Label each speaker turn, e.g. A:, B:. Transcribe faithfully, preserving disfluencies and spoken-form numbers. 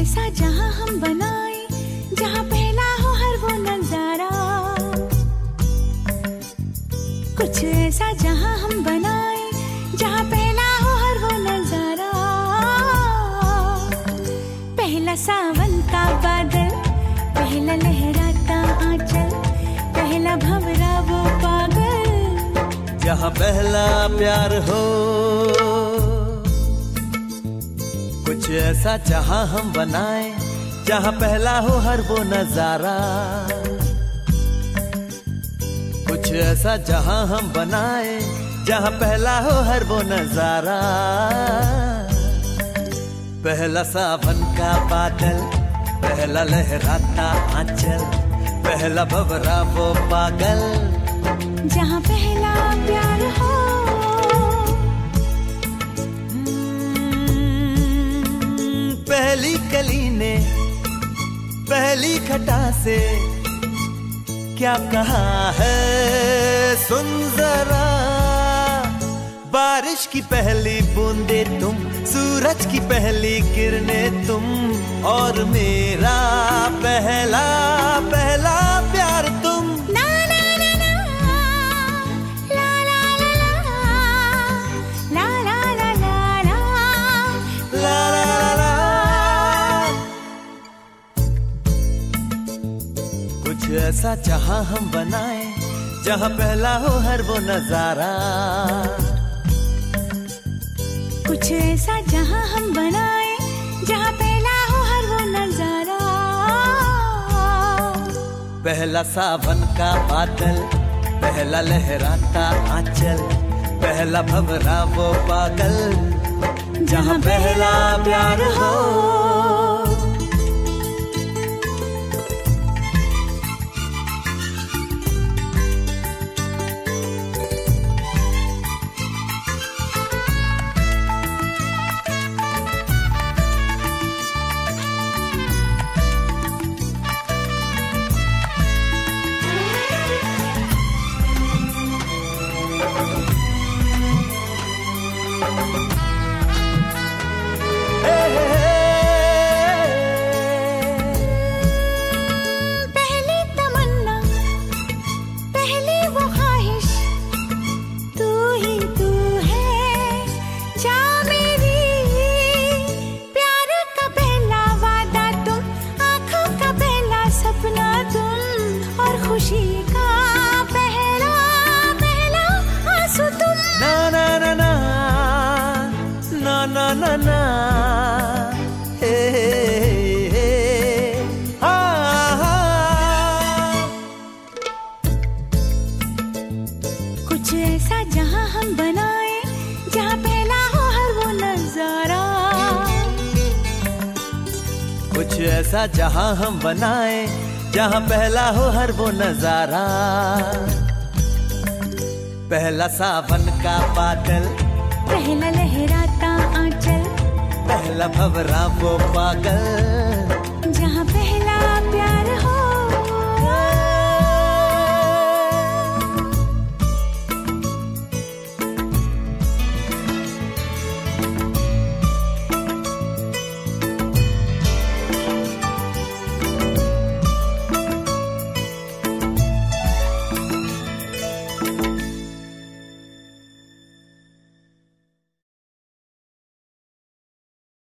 A: ऐसा जहां हम बनाए, जहां पहला हो हर वो नजारा। कुछ ऐसा जहां हम बनाए, जहां पहला हो हर वो नजारा। पहला सावन का बादल, पहला लहराता आंचल, पहला भंवरा वो पागल।
B: जहां पहला प्यार हो, कुछ ऐसा जहां हम बनाए, जहां पहला हो हर वो नजारा। कुछ ऐसा जहां हम बनाए, जहां पहला हो हर वो नजारा। पहला सावन का बादल, पहला लहराता आंचल, पहला भंवरा वो पागल।
A: जहां पहला प्यार हो,
B: पहली कली ने पहली खटा से क्या कहा है सुन जरा। बारिश की पहली बूंदे तुम, सूरज की पहली किरणें तुम, और मेरा पहला पहला प्यार तुम।
A: ना ना ना ना, ला ला ला ला, ला ला ला ला ला,
B: ला ला ला। कुछ ऐसा जहां हम बनाए, जहां पहला हो हर वो नजारा।
A: कुछ ऐसा जहां हम बनाए, जहां पहला हो हर वो नजारा।
B: पहला सावन का बादल, पहला लहराता आंचल, पहला भंवरा वो पागल। जहां पहला प्यार हो, ऐसा जहां हम बनाए, जहां पहला हो हर वो नजारा। पहला सावन का बादल,
A: पहला लहराता आंचल,
B: पहला भंवरा वो पागल।